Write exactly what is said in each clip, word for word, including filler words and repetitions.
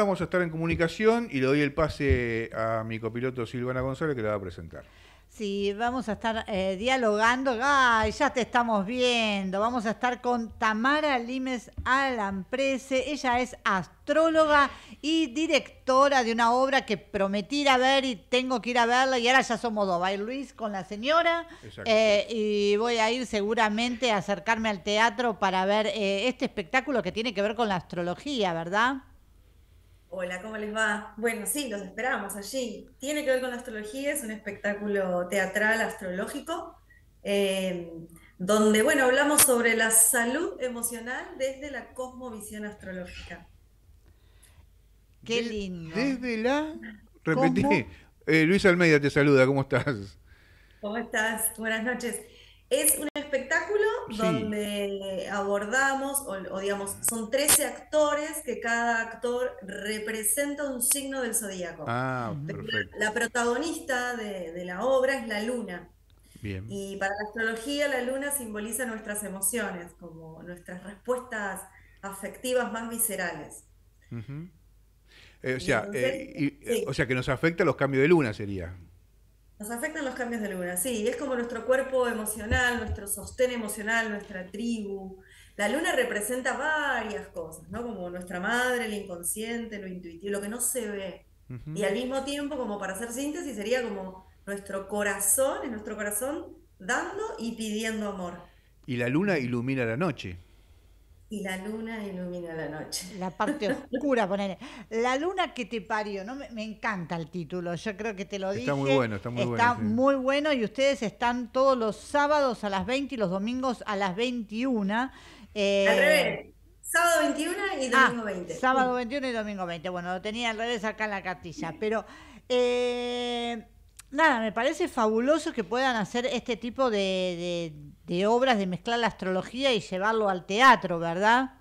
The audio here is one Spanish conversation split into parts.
Vamos a estar en comunicación y le doy el pase a mi copiloto Silvana González que la va a presentar. Sí, vamos a estar eh, dialogando. Ay, ya te estamos viendo. Vamos a estar con Tamara Limes Alamprese. Ella es astróloga y directora de una obra que prometí ir a ver y tengo que ir a verla. Y ahora ya somos dos. Va a ir Luis con la señora. Eh, y voy a ir seguramente a acercarme al teatro para ver eh, este espectáculo que tiene que ver con la astrología, ¿verdad? Hola, ¿cómo les va? Bueno, sí, los esperamos allí. Tiene que ver con la astrología, es un espectáculo teatral astrológico, eh, donde, bueno, hablamos sobre la salud emocional desde la cosmovisión astrológica. Qué De- lindo. Desde la... Repetí. ¿Cómo? Eh, Luis Almeida te saluda, ¿cómo estás? ¿Cómo estás? Buenas noches. Es un espectáculo Sí. donde abordamos, o, o digamos, son trece actores que cada actor representa un signo del zodíaco. Ah, Ujú. Pero perfecto. la, la protagonista de, de la obra es la luna. Bien. Y para la astrología, la luna simboliza nuestras emociones, como nuestras respuestas afectivas más viscerales. Ujú. Eh, o Y sea, entonces, eh, y- eh, o sí, sea que nos afecta los cambios de luna sería. nos afectan los cambios de luna, sí, es como nuestro cuerpo emocional, nuestro sostén emocional, nuestra tribu. La luna representa varias cosas, ¿no? Como nuestra madre, el inconsciente, lo intuitivo, lo que no se ve. Y Ujú. al mismo tiempo, como para hacer síntesis, sería como nuestro corazón, es nuestro corazón dando y pidiendo amor. Y la luna ilumina la noche. Y la luna ilumina la noche. La parte oscura, ponele. La luna que te parió, ¿no? Me, me encanta el título, yo creo que te lo Está muy dije, bueno, está muy bueno, está sí. muy bueno y ustedes están todos los sábados a las veinte y los domingos a las veintiuna. Al Eh, revés, sábado veintiuno y ah, domingo veinte. sábado Sí. veintiuno y domingo veinte. Bueno, lo tenía al revés acá en la cartilla, pero eh, nada, me parece fabuloso que puedan hacer este tipo de, de de obras, de mezclar la astrología y llevarlo al teatro, ¿verdad?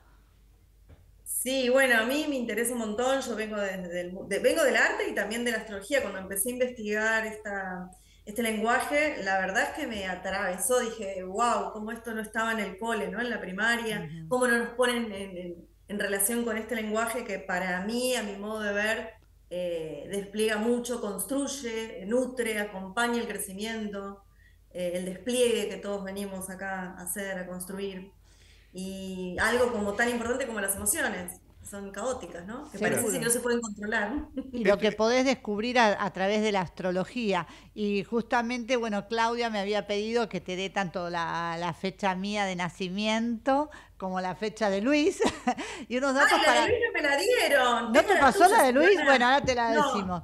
Sí, bueno, a mí me interesa un montón, yo vengo, desde el mu- de- vengo del arte y también de la astrología. Cuando empecé a investigar esta, este lenguaje, la verdad es que me atravesó, dije, wow, cómo esto no estaba en el cole, ¿no? En la primaria, Ujú. cómo no nos ponen en, en- en relación con este lenguaje que para mí, a mi modo de ver, eh, despliega mucho, construye, nutre, acompaña el crecimiento, eh, el despliegue que todos venimos acá a hacer, a construir. Y algo como tan importante como las emociones, que son caóticas, ¿no? Que Claro. parece que no Seguro. se pueden controlar. Y lo que Este, podés descubrir a, a través de la astrología. Y justamente, bueno, Claudia me había pedido que te dé tanto la, la fecha mía de nacimiento como la fecha de Luis y unos datos ¡Ay, la de para... Luis no me la dieron! ¿No Tengo te la pasó tuya, la de Luis? Bueno, Silvana. ahora te la decimos. No.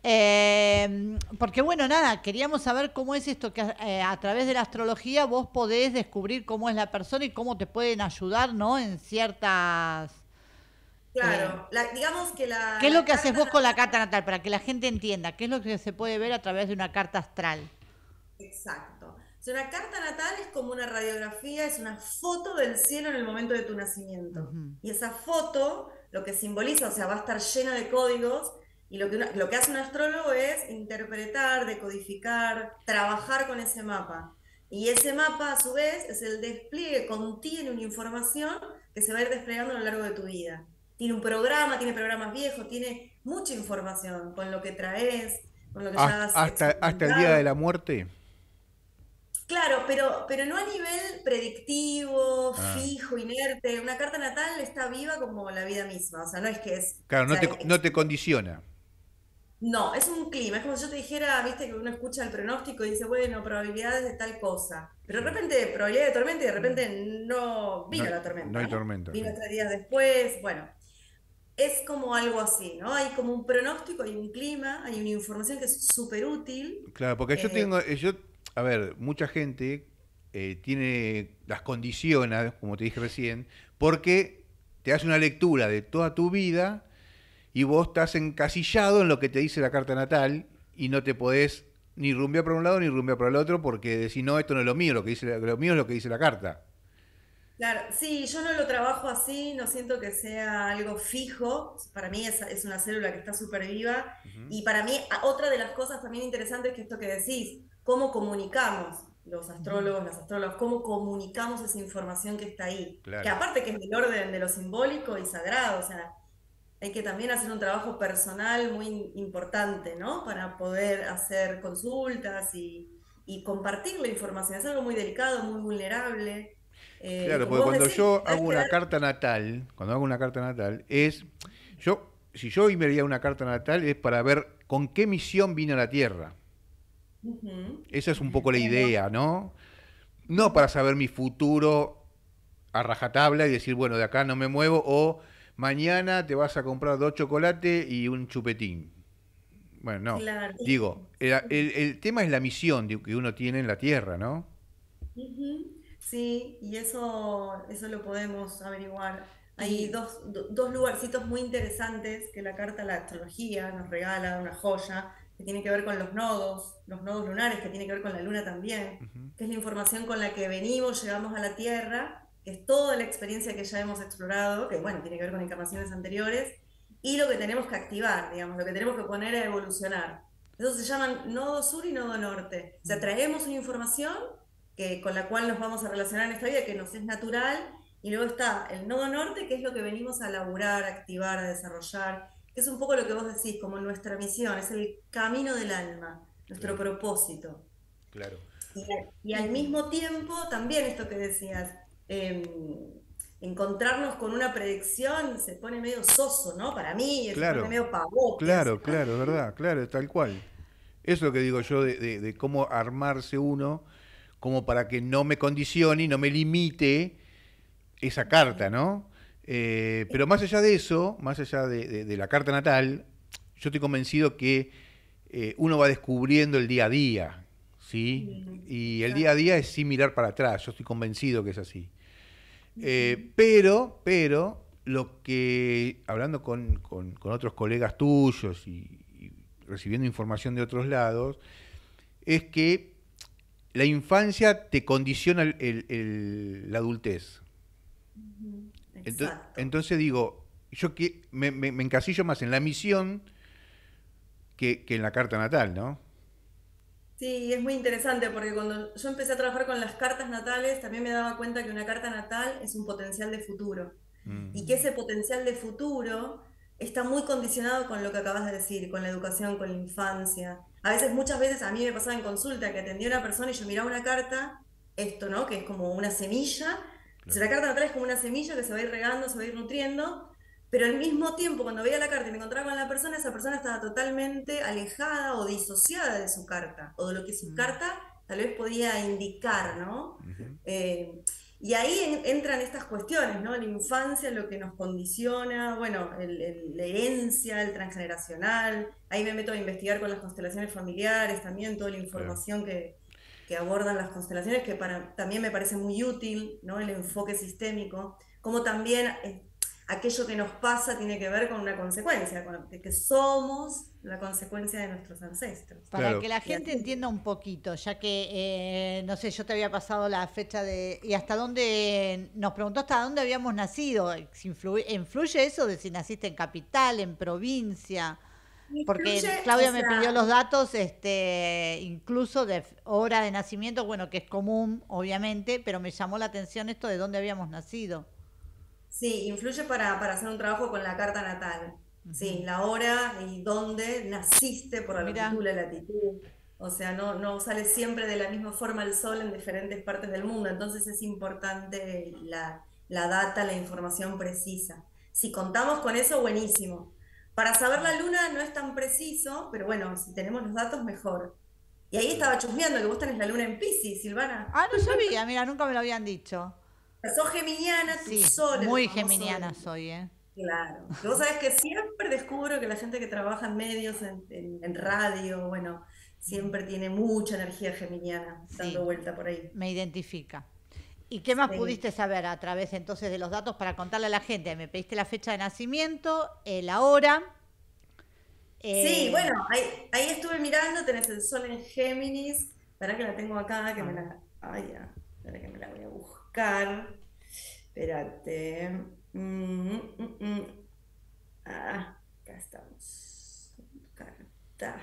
Eh, porque bueno, nada, queríamos saber cómo es esto que eh, a través de la astrología vos podés descubrir cómo es la persona y cómo te pueden ayudar, ¿no? En ciertas... eh, Claro, la- digamos que la, ¿qué es lo la que haces carta vos con la natal, carta natal? Para que la gente entienda, ¿qué es lo que se puede ver a través de una carta astral? exacto. O sea, una carta natal es como una radiografía, es una foto del cielo en el momento de tu nacimiento. Ujú. Y esa foto lo que simboliza, o sea, va a estar llena de códigos, y lo que, una- lo que hace un astrólogo es interpretar, decodificar, trabajar con ese mapa. Y ese mapa, a su vez, es el despliegue, contiene una información que se va a ir desplegando a lo largo de tu vida. Tiene un programa, tiene programas viejos, tiene mucha información con lo que traes, con lo que ya hasta, has hasta, hasta el día de la experimentado. muerte. Claro, pero, pero no a nivel predictivo, Ah. fijo, inerte. Una carta natal está viva como la vida misma. O sea, no es que es, Claro, o no sea, te, no ex- te condiciona. no, es un clima. Es como si yo te dijera, viste, que uno escucha el pronóstico y dice, bueno, probabilidades de tal cosa. Pero Sí. de repente, probabilidad de tormenta y de repente no No, vino la no tormenta, hay ¿no? tormenta, sí. Vino tres días después. Bueno, es como algo así, ¿no? Hay como un pronóstico, hay un clima, hay una información que es súper útil. Claro, porque yo eh, tengo, eh, yo, a ver, mucha gente eh, tiene, las condiciona, como te dije recién, porque te hace una lectura de toda tu vida y vos estás encasillado en lo que te dice la carta natal y no te podés ni rumbear por un lado ni rumbear por el otro porque decís, no, esto no es lo mío, lo que dice, la- lo mío es lo que dice la carta. Claro, sí, yo no lo trabajo así, no siento que sea algo fijo, para mí es, es una célula que está súper viva Ujú. y para mí a- otra de las cosas también interesantes que esto que decís, cómo comunicamos los Ujú. astrólogos, las astrólogas, cómo comunicamos esa información que está ahí, que Claro. aparte que es del orden de lo simbólico y sagrado, o sea, hay que también hacer un trabajo personal muy importante, ¿no? Para poder hacer consultas y, y compartir la información. Es algo muy delicado, muy vulnerable. Eh, y Claro, como porque vos cuando decís, yo tenés hago que una ver. carta natal, cuando hago una carta natal, es, yo, si yo hoy me haría una carta natal es para ver con qué misión vine a la Tierra. Ujú. Esa es un poco la Bueno, idea, ¿no? No para saber mi futuro a rajatabla y decir, bueno, de acá no me muevo, o mañana te vas a comprar dos chocolates y un chupetín. Bueno, no. claro. Digo, el, el- el tema es la misión de- que uno tiene en la Tierra, ¿no? Ujú. Sí, y eso, eso lo podemos averiguar. Hay Y dos, do- dos lugarcitos muy interesantes que la carta de la astrología nos regala, una joya, que tiene que ver con los nodos, los nodos lunares, que tiene que ver con la luna también, Ujú. que es la información con la que venimos, llegamos a la Tierra, que es toda la experiencia que ya hemos explorado, que bueno, tiene que ver con encarnaciones anteriores, y lo que tenemos que activar, digamos, lo que tenemos que poner a evolucionar. Eso se llaman nodo sur y nodo norte. O sea, traemos una información que, con la cual nos vamos a relacionar en esta vida, que nos es natural, y luego está el nodo norte, que es lo que venimos a laburar, a activar, a desarrollar, que es un poco lo que vos decís, como nuestra misión, es el camino del alma, nuestro Claro, propósito. claro. Y, al- y al y mismo tiempo, también esto que decías, eh, encontrarnos con una predicción se pone medio soso, ¿no? Para mí, se pone Claro, medio pavote, o sea, claro, claro, ¿verdad? Claro, tal cual. Eso es lo que digo yo de, de- de cómo armarse uno como para que no me condicione y no me limite esa carta, ¿no? Eh, pero más allá de eso, más allá de, de- de la carta natal, yo estoy convencido que eh, uno va descubriendo el día a día, ¿sí? mm, Y el día a exacto. día es sin mirar para atrás, yo estoy convencido que es así. Ujú. Eh, pero, pero, lo que, hablando con, con- con otros colegas tuyos y, y recibiendo información de otros lados, es que la infancia te condiciona el- el- el- la adultez. Ujú. Ento- Exacto. Entonces, digo, yo que me, me- me encasillo más en la misión que, que en la carta natal, ¿no? Sí, es muy interesante porque cuando yo empecé a trabajar con las cartas natales, también me daba cuenta que una carta natal es un potencial de futuro Mm, y que ese potencial de futuro está muy condicionado con lo que acabas de decir, con la educación, con la infancia. A veces, muchas veces a mí me pasaba en consulta que atendía a una persona y yo miraba una carta, esto, ¿no? Que es como una semilla. Entonces claro. la carta natal es como una semilla que se va a ir regando, se va a ir nutriendo, pero al mismo tiempo, cuando veía la carta y me encontraba con la persona, esa persona estaba totalmente alejada o disociada de su carta, o de lo que su mm, carta tal vez podía indicar, ¿no? Ujú. Eh, y ahí en- entran estas cuestiones, ¿no? La infancia, lo que nos condiciona, bueno, el- el- la herencia, el transgeneracional. Ahí me meto a investigar con las constelaciones familiares, también toda la Claro. información que, que abordan las constelaciones, que para, también me parece muy útil, ¿no? El enfoque sistémico, como también eh, aquello que nos pasa tiene que ver con una consecuencia, con que, que somos la consecuencia de nuestros ancestros. para que Claro. la Y gente así. entienda un poquito, ya que, eh, no sé, yo te había pasado la fecha de... Y hasta dónde, nos preguntó hasta dónde habíamos nacido. Si influ- ¿Influye eso de si naciste en capital, en provincia? Incluye, Porque o Claudia me pidió sea, los datos, este, incluso de f- hora de nacimiento, bueno, que es común, obviamente, pero me llamó la atención esto de dónde habíamos nacido. sí, influye para, para hacer un trabajo con la carta natal. Sí, Ujú. la hora y dónde naciste por la longitud, Mira, la latitud. O sea, no, no sale siempre de la misma forma el sol en diferentes partes del mundo. Entonces es importante la, la data, la información precisa. Si contamos con eso, buenísimo. Para saber la luna no es tan preciso, pero bueno, si tenemos los datos, mejor. Y ahí Claro. estaba chusmeando que vos tenés la luna en Piscis, Silvana. ah, no sabía, mira, nunca me lo habían dicho. Sos geminiana, tu Sí, sol, el muy famoso. geminiana soy, ¿eh? Claro, que vos sabés que siempre descubro que la gente que trabaja en medios, en, en- en radio, bueno, siempre tiene mucha energía geminiana dando Sí, vuelta por ahí. me identifica. ¿Y qué más Sí, pudiste saber a través entonces de los datos para contarle a la gente? Me pediste la fecha de nacimiento, eh, la hora. sí, eh, bueno, ahí, ahí estuve mirando, tenés el sol en Géminis, para que la tengo acá, que a me ver. la, ay, ya, espera que me la voy a buscar, espérate. Mm, mm, mm. Ah, acá estamos. Carta.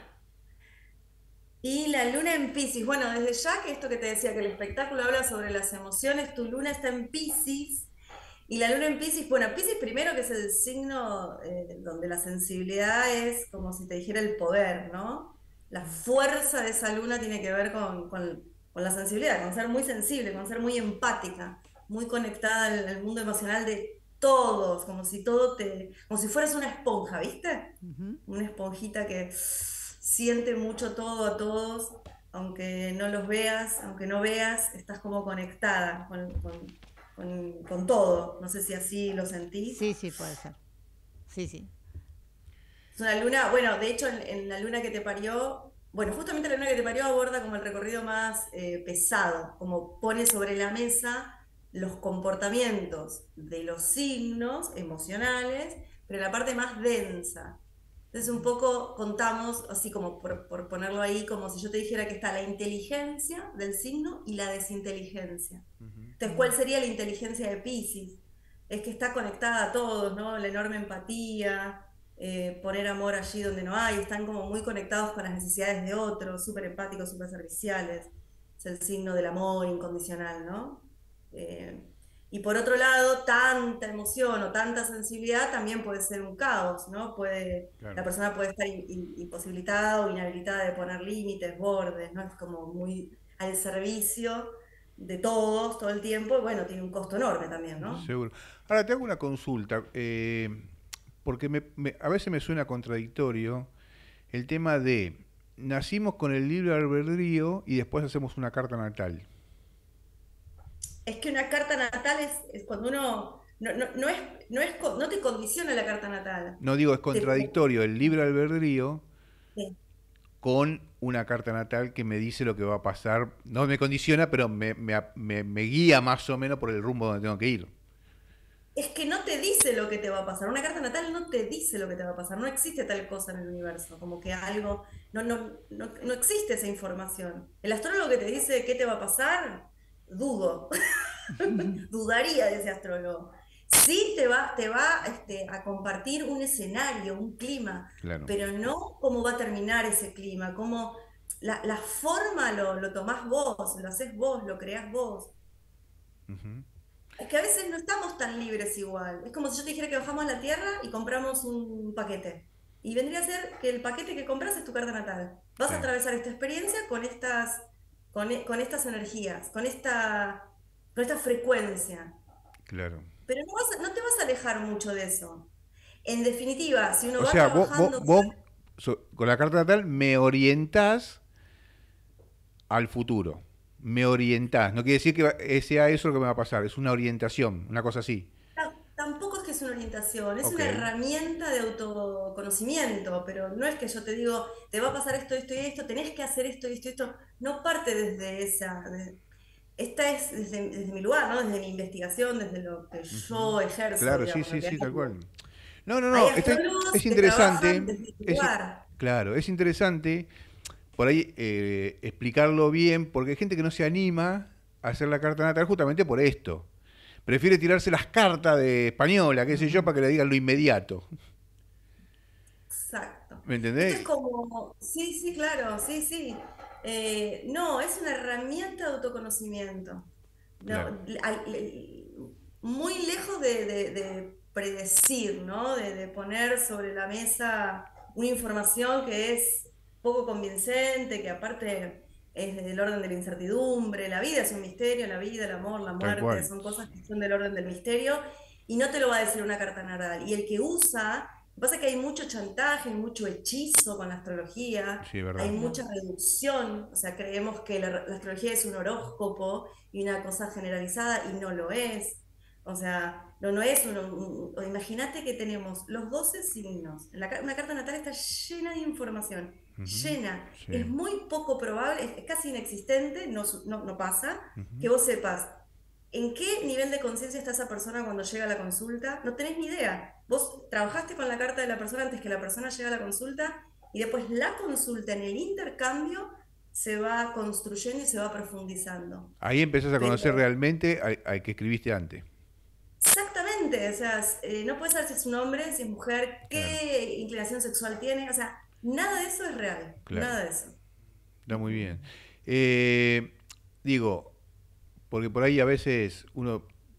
Y la luna en Piscis. Bueno, desde ya que esto que te decía, que el espectáculo habla sobre las emociones, tu luna está en Piscis Y la luna en Piscis, bueno, Piscis primero que es el signo eh, donde la sensibilidad es como si te dijera el poder, ¿no? La fuerza de esa luna tiene que ver con, con- con la sensibilidad, con ser muy sensible, con ser muy empática, muy conectada al, al mundo emocional de todos, como si todo te, como si fueras una esponja, ¿viste? Ujú. Una esponjita que siente mucho todo a todos, aunque no los veas, aunque no veas, estás como conectada con, con- con- con todo. No sé si así lo sentís. Sí, sí, puede ser. Sí, sí. Es una luna, bueno, de hecho en, en la luna que te parió, bueno, justamente la luna que te parió aborda como el recorrido más eh, pesado, como pone sobre la mesa los comportamientos de los signos emocionales, pero la parte más densa. Entonces un poco contamos, así como por, por ponerlo ahí, como si yo te dijera que está la inteligencia del signo y la desinteligencia. Ujú. Entonces, ¿cuál sería la inteligencia de Piscis? Es que está conectada a todos, ¿no? La enorme empatía, eh, poner amor allí donde no hay, están como muy conectados con las necesidades de otros, súper empáticos, súper serviciales. Es el signo del amor incondicional, ¿no? Eh, y por otro lado, tanta emoción o tanta sensibilidad también puede ser un caos, ¿no? Puede, la Claro. persona puede estar in- in- imposibilitada o inhabilitada de poner límites, bordes, ¿no? Es como muy al servicio de todos todo el tiempo, y bueno, tiene un costo enorme también, ¿no? Seguro. Ahora te hago una consulta, eh, porque me- me- a veces me suena contradictorio el tema de nacimos con el libre albedrío y después hacemos una carta natal. Es que una carta natal es, es cuando uno no, no, no es, no es, co- no te condiciona la carta natal. No digo es Te- contradictorio el libre albedrío te- con una carta natal que me dice lo que va a pasar. No me condiciona, pero me, me- me- me guía más o menos por el rumbo donde tengo que ir. es que no te dice lo que te va a pasar. Una carta natal no te dice lo que te va a pasar. No existe tal cosa en el universo, como que algo, no, no, no, no existe esa información. El astrólogo que te dice qué te va a pasar, dudo. Dudaría de ese astrólogo. Sí te va, te va este, a compartir un escenario, un clima, Claro. pero no cómo va a terminar ese clima, cómo la, la forma lo, lo tomás vos, lo haces vos, lo creás vos. Ujú. Es que a veces no estamos tan libres igual. Es como si yo te dijera que bajamos a la Tierra y compramos un paquete. Y vendría a ser que el paquete que compras es tu carta natal. Vas a Sí, atravesar esta experiencia con estas, con, e- con estas energías, con esta, con esta frecuencia. claro. Pero no, vas a- no te vas a alejar mucho de eso. En definitiva, si uno O va sea, vos, vos, trabajando, vos so- con la carta natal me orientás al futuro. Me orientás. No quiere decir que va- eh, sea eso lo que me va a pasar. Es una orientación, una cosa así. ta- tampoco es que es una orientación, es Ok. una herramienta de autoconocimiento, pero no es que yo te digo, te va a pasar esto, esto y esto, tenés que hacer esto y esto y esto. No parte desde esa. de- esta es desde, desde mi lugar, ¿no? Desde mi investigación, desde lo que Ujú. yo ejerzo, Claro, sí, digamos, lo sí, que sí, tal hago. cual. No, no, Hay no. Está, astrólogos es que trabajan interesante. desde ese Es, i- lugar. claro, es interesante por ahí eh, explicarlo bien, porque hay gente que no se anima a hacer la carta natal justamente por esto. Prefiere tirarse las cartas de española, qué sé yo, Ujú. para que le digan lo inmediato. Exacto. ¿Me Esto es entendés? como, sí, sí, claro, sí, sí. Eh, no, es una herramienta de autoconocimiento. No, Claro. al- le- muy lejos de, de- de predecir, ¿no? De, de poner sobre la mesa una información que es poco convincente, que aparte es del orden de la incertidumbre. La vida es un misterio, la vida, el amor, la Tal muerte, cual. son cosas que son del orden del misterio y no te lo va a decir una carta natal. Y el que usa, lo que pasa es que hay mucho chantaje, hay mucho hechizo con la astrología, Sí, es hay verdad. mucha reducción, o sea, creemos que la, la astrología es un horóscopo y una cosa generalizada y no lo es. O sea, no, no es uno. un- un- Imagínate que tenemos los doce signos. La ca- una carta natal está llena de información, Ujú. llena. Es Sí. muy poco probable, es, es casi inexistente, no, su- no, no pasa, Ujú. que vos sepas en qué nivel de conciencia está esa persona cuando llega a la consulta. No tenés ni idea. Vos trabajaste con la carta de la persona antes que la persona llegue a la consulta y después la consulta en el intercambio se va construyendo y se va profundizando. Ahí empezás a conocer Pero realmente al, al que escribiste antes. exactamente, o sea, eh, no puedes saber si es un hombre, si es mujer, Claro, qué inclinación sexual tiene, o sea, nada de eso es real, claro. nada de eso. Está muy bien. Eh, digo, porque por ahí a veces uno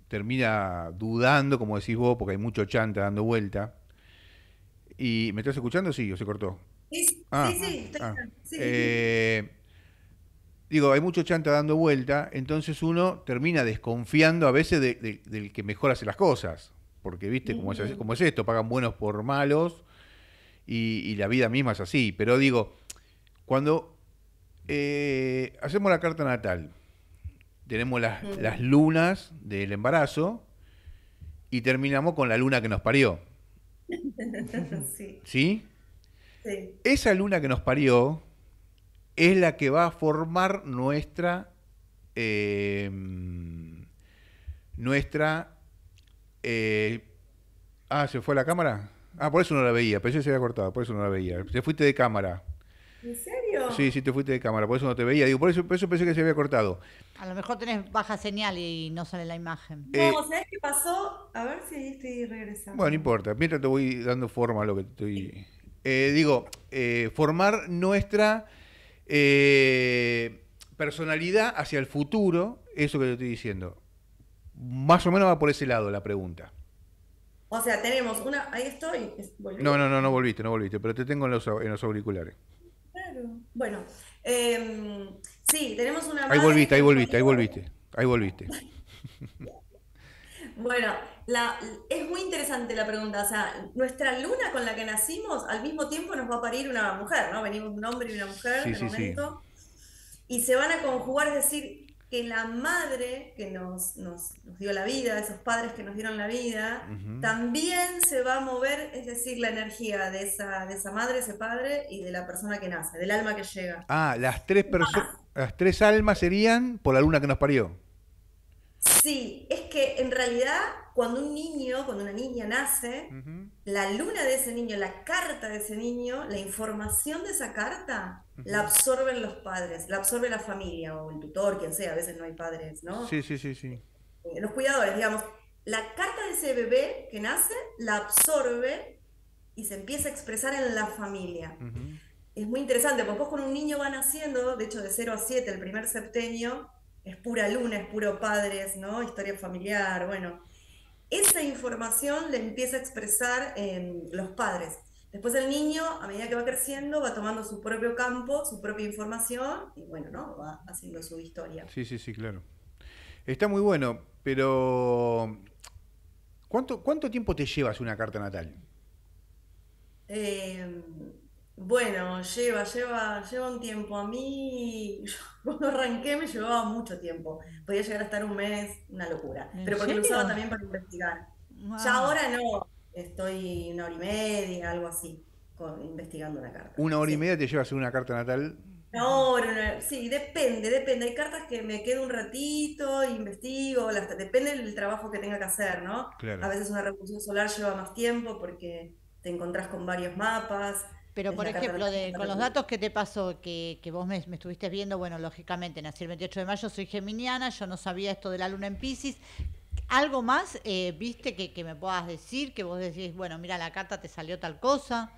termina dudando, como decís vos, porque hay mucho chanta dando vuelta. Y, ¿me estás escuchando? Sí, o se cortó. Sí, sí, Ah, sí, estoy ah. acá. Sí, sí, sí. Eh, digo, hay mucho chanta dando vuelta, entonces uno termina desconfiando a veces de- de- del que mejor hace las cosas. Porque, viste, como es, así- Ujú. como es esto, pagan buenos por malos y, y la vida misma es así. Pero digo, cuando eh, hacemos la carta natal, tenemos las, las Ujú. lunas del embarazo y terminamos con la luna que nos parió. Sí, ¿Sí? sí. Esa luna que nos parió es la que va a formar nuestra eh, nuestra eh, ah, ¿se fue la cámara? Ah, por eso no la veía, pensé que se había cortado, por eso no la veía. Te fuiste de cámara. ¿En Sí, serio? sí, te fuiste de cámara, por eso no te veía. Digo, por eso, por eso pensé que se había cortado. A lo mejor tenés baja señal y no sale la imagen. No, Eh, ¿sabes qué pasó? A ver si ahí estoy bueno, no regresando. importa, mientras te voy dando forma a lo que te Sí. estoy. Eh, digo, eh, formar nuestra eh, personalidad hacia el futuro, eso que te estoy diciendo. Más o menos va por ese lado la pregunta. O sea, tenemos una. Ahí estoy. es- No, ¿Volví? no, no, no volviste, no volviste, pero te tengo en los, au- en los auriculares. Claro. Bueno, em, sí, tenemos una Ahí madre volviste, que ahí nos volviste, ahí parió. volviste, ahí volviste. Bueno, la, es muy interesante la pregunta. O sea, nuestra luna con la que nacimos al mismo tiempo nos va a parir una mujer, ¿no? Venimos un hombre y una mujer Sí, de sí, sí. momento. Y se van a conjugar, es decir, que la madre que nos, nos, nos dio la vida, esos padres que nos dieron la vida, Ujú. también se va a mover, es decir, la energía de esa, de esa madre, ese padre y de la persona que nace, del alma que llega. Ah, las tres perso- las tres almas serían por la luna que nos parió. Sí, es que en realidad cuando un niño, cuando una niña nace, Ujú, la luna de ese niño, la carta de ese niño, la información de esa carta la ujú. absorben los padres, la absorbe la familia o el tutor, quien sea, a veces no hay padres, Sí, ¿no? sí, sí, sí. Eh, los cuidadores, digamos. La carta de ese bebé que nace la absorbe y se empieza a expresar en la familia. Ujú. Es muy interesante, porque vos con un niño va naciendo, de hecho de cero a siete el primer septenio, es pura luna, es puro padres, ¿no? Historia familiar, bueno. Esa información le empieza a expresar en los padres. Después el niño, a medida que va creciendo, va tomando su propio campo, su propia información, y bueno, ¿no? Va haciendo su historia. Sí, sí, sí, claro. Está muy bueno, pero ¿cuánto, cuánto tiempo te llevas una carta natal? Eh, bueno, lleva, lleva, lleva un tiempo. A mí, yo cuando arranqué me llevaba mucho tiempo. Podía llegar a estar un mes, una locura. ¿En Pero porque lo usaba serio? también para investigar. Ya Ah, ahora no, estoy una hora y media, algo así, con- investigando una carta. Una hora y Sí. media te llevas hacer una carta natal. Una hora, una- sí, depende, depende. Hay cartas que me quedo un ratito, investigo, las- depende del trabajo que tenga que hacer, ¿no? A Claro. veces una revolución solar lleva más tiempo porque te encontrás con varios mapas. pero Es por la carta ejemplo, natal de, con los datos que te pasó, que, que vos me, me estuviste viendo, bueno, lógicamente nací el veintiocho de mayo, soy geminiana, yo no sabía esto de la luna en Piscis. ¿Algo más, eh, viste, que, que me puedas decir? Que vos decís, bueno, mira, la carta te salió tal cosa.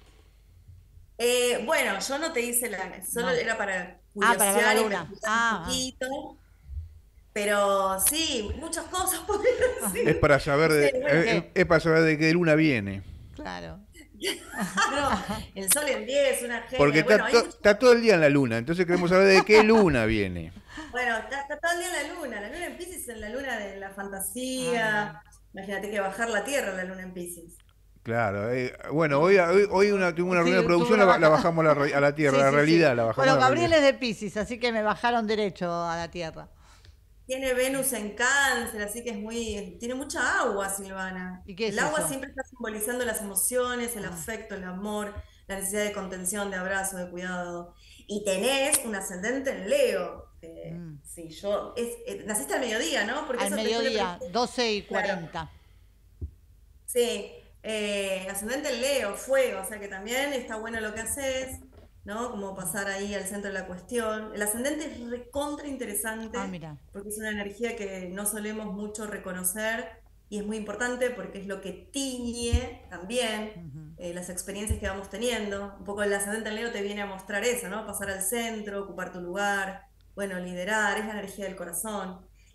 Eh, bueno, yo no te hice la, solo No. era para Ah, para ver la curiosear, luna. investigar un Ah, poquito, pero sí, muchas cosas podría ah. Es decir. para saber No de, sé, bueno, es, ¿Qué? es para saber de qué luna viene. Claro. claro, el sol en diez, una Porque genia. Bueno, está, hay to- muchas. está todo el día en la luna, entonces queremos saber de qué luna viene. Bueno, está, está todo el día en la luna. La luna en Piscis es la luna de la Ah, mira. fantasía. Imagínate que bajar la tierra la luna en Piscis. Claro, eh, bueno, hoy, hoy, hoy una, tengo una Sí, reunión de tuve producción, una la, la baja. bajamos a la, re- a la tierra, Sí, a la sí, sí. realidad, la bajamos a Bueno, la Gabriel realidad. es de Piscis, así que me bajaron derecho a la tierra. Tiene Venus en Cáncer, así que es muy, tiene mucha agua, Silvana. ¿Y qué es El agua eso? siempre está simbolizando las emociones, el Ah, afecto, el amor, la necesidad de contención, de abrazo, de cuidado. Y tenés un ascendente en Leo. Que, mm. sí, yo, es, eh, naciste al mediodía, ¿no? Porque Al eso después le mediodía, pregunté. doce y Claro, cuarenta. sí. Eh, ascendente en Leo, fuego, o sea que también está bueno lo que haces, ¿no? Como pasar ahí al centro de la cuestión. El ascendente es recontra Ah, interesante mira. porque es una energía que no solemos mucho reconocer y es muy importante porque es lo que tiñe también Ujú. eh, las experiencias que vamos teniendo. Un poco el ascendente en Leo te viene a mostrar eso, ¿no? Pasar al centro, ocupar tu lugar, bueno, liderar, es la energía del corazón. La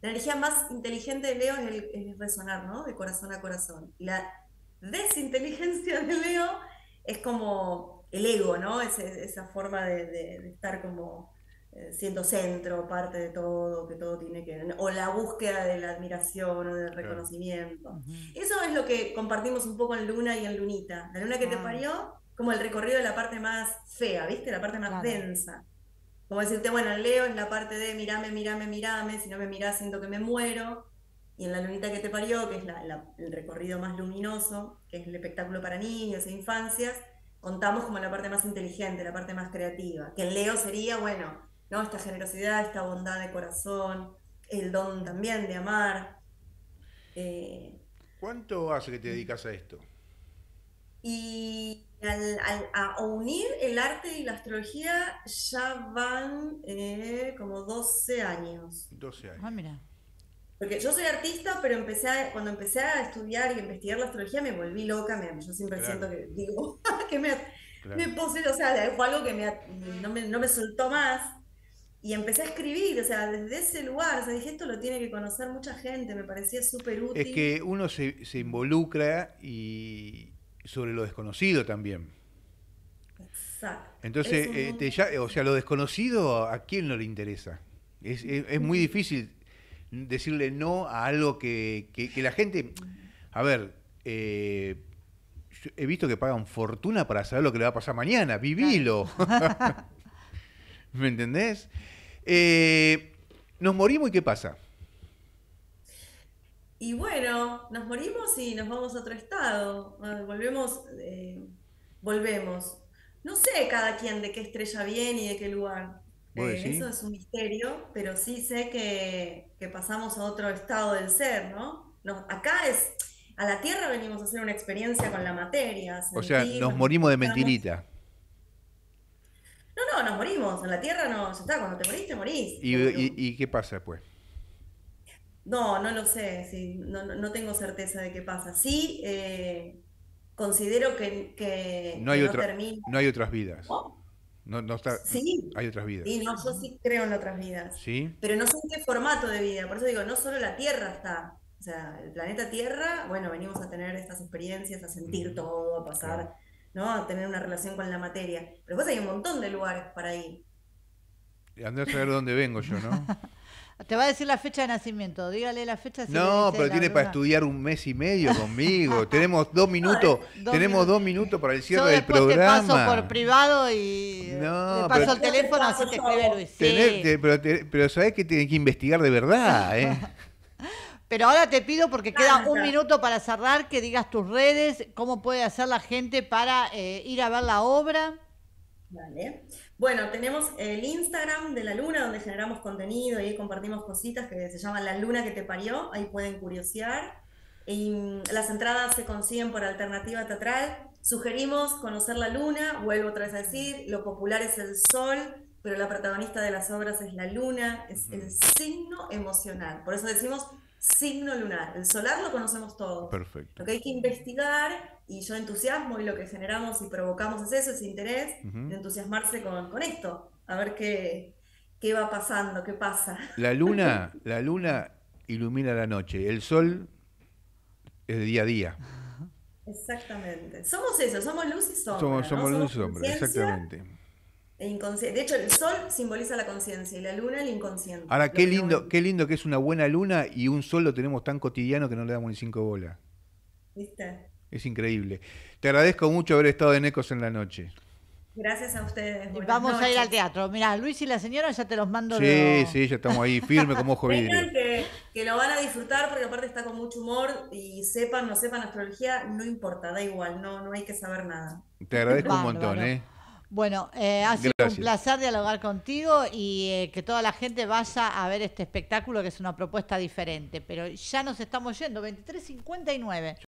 la energía más inteligente de Leo es el, el resonar, ¿no? De corazón a corazón. Y la desinteligencia de Leo es como el ego, ¿no? Es, es- esa forma de, de- de estar como eh, siendo centro, parte de todo, que todo tiene que... O la búsqueda de la admiración o del Claro. reconocimiento. Ujú. Eso es lo que compartimos un poco en Luna y en Lunita. La luna que te Ah, parió, como el recorrido de la parte más fea, ¿viste? La parte más claro. densa. Como decirte, bueno, el Leo es la parte de mirame, mirame, mirame, si no me mirás siento que me muero. Y en la lunita que te parió, que es la- la- el recorrido más luminoso, que es el espectáculo para niños e infancias, contamos como la parte más inteligente, la parte más creativa. Que en Leo sería, bueno, ¿no? Esta generosidad, esta bondad de corazón, el don también de amar. eh, ¿Cuánto hace que te dedicas a esto? y al, al- a unir el arte y la astrología ya van eh, como doce años. doce Ah, años. mira. Porque yo soy artista, pero empecé a- cuando empecé a estudiar y investigar la astrología me volví loca. Me- yo siempre Claro, siento que digo, que me, me claro. posee, o sea, fue algo que me, no me, no me soltó más. Y empecé a escribir, o sea, desde ese lugar, o sea, dije, esto lo tiene que conocer mucha gente, me parecía súper Es útil. que uno se, se involucra y sobre lo desconocido también. Exacto. Es Entonces, un eh, te mundo. ya- o sea, lo desconocido, ¿a quién no le interesa? Es, es- es muy Ujú. difícil decirle no a algo que, que- que la gente... A ver, eh, yo he visto que pagan fortuna para saber lo que le va a pasar mañana. Claro. Vivilo. ¿Me entendés? Eh, nos morimos y ¿qué pasa? Y bueno, nos morimos y nos vamos a otro estado. Ah, Volvemos, eh, volvemos. No sé cada quien de qué estrella viene y de qué lugar. ¿Vos Eh, decís? eso es un misterio, pero sí sé que, que pasamos a otro estado del ser, ¿no? Nos- acá es, a la Tierra venimos a hacer una experiencia con la materia, a O sea, sentir, nos nos morimos de manifestamos. mentirita. No, no, nos morimos. En la Tierra no, ya está, cuando te morís, te morís. ¿Y, Lo- y- lo- y qué pasa después? No, no lo sé, sí, no, no, no tengo certeza de qué pasa. Sí, eh, considero que, que, No que hay no otra, termina. no hay otras vidas. ¿No? No, no está, Sí, hay otras sí, vidas. no, yo sí creo en otras vidas, ¿Sí? pero no sé en qué formato de vida. Por eso digo, no solo la Tierra está, o sea, el planeta Tierra, bueno, venimos a tener estas experiencias, a sentir Ujú, todo, a claro. pasar, ¿no? A tener una relación con la materia. Pero después hay un montón de lugares para ir. Andá a saber dónde vengo yo, ¿no? Te va a decir la fecha de nacimiento. Dígale la fecha si le No, dice pero la tiene para luna. estudiar un mes y medio conmigo. Tenemos dos No, es- minutos, Dos tenemos minutos. dos minutos para el Yo cierre del después te paso por programa. privado y eh, le No, paso pero el después te teléfono, paso así te yo. escribe Luis. tener, Sí. te- pero, te- pero sabés que tenés que investigar de verdad, ¿eh? Pero ahora te pido, porque queda un Canta. minuto para cerrar, que digas tus redes, cómo puede hacer la gente para eh, ir a ver la obra. Vale. Bueno, tenemos el Instagram de la Luna, donde generamos contenido y ahí compartimos cositas que se llama La Luna que te parió, ahí pueden curiosear. Y mm, las entradas se consiguen por alternativa teatral. Sugerimos conocer la Luna, vuelvo otra vez a decir, lo popular es el sol, pero la protagonista de las obras es la Luna, es el signo emocional. Por eso decimos signo lunar. El solar lo conocemos todos. Perfecto. Lo que hay que investigar, y yo entusiasmo, y lo que generamos y provocamos es eso, ese interés Ujú. de entusiasmarse con, con esto, a ver qué, qué va pasando, qué pasa. La luna, la luna ilumina la noche, el sol es de día a día. Exactamente. Somos eso, somos luz y sombra, Somos, ¿no? somos Somos luz y sombra, conciencia exactamente. e inconsciencia. De hecho, el sol simboliza la conciencia y la luna el inconsciente, Ahora, lo qué que no lindo, vemos. qué lindo que es una buena luna y un sol lo tenemos tan cotidiano que no le damos ni cinco bolas. ¿Viste? Es increíble. Te agradezco mucho haber estado en Ecos en la noche. Gracias a ustedes. Y Buenas vamos a ir al noches. teatro. Mirá, Luis y la señora ya te los mando. Sí, lo- sí, ya estamos ahí, firme como ojo vidrio. Vengan que, que lo van a disfrutar porque aparte está con mucho humor y sepan, no sepan astrología, no importa, da igual, no, no hay que saber nada. Te agradezco un Bárbaro. montón, ¿eh? Bueno, eh, ha sido un Gracias. placer dialogar contigo y eh, que toda la gente vaya a ver este espectáculo, que es una propuesta diferente. Pero ya nos estamos yendo, veintitrés cincuenta y nueve.